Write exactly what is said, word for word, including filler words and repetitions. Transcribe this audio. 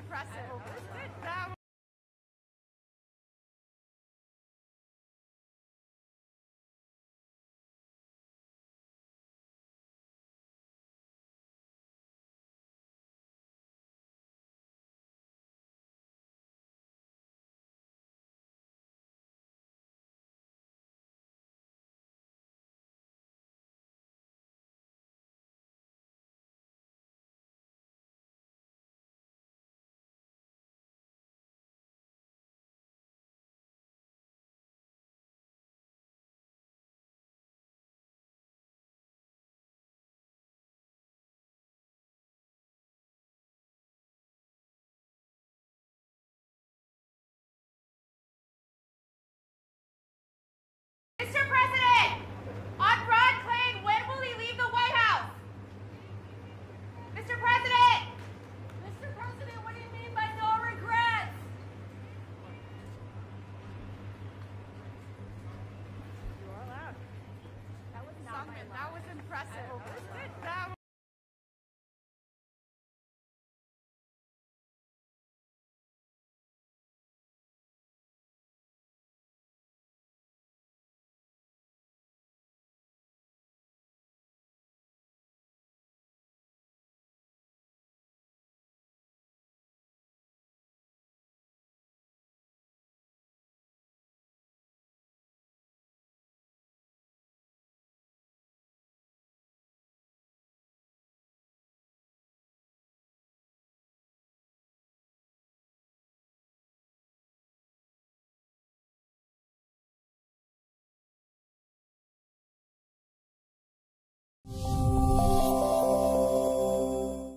impressive. That was good. That was Mister President, on broad claim, when will he leave the White House? Mister President! Mister President, what do you mean by no regrets? You are loud. That was not my That was impressive. That was good. That was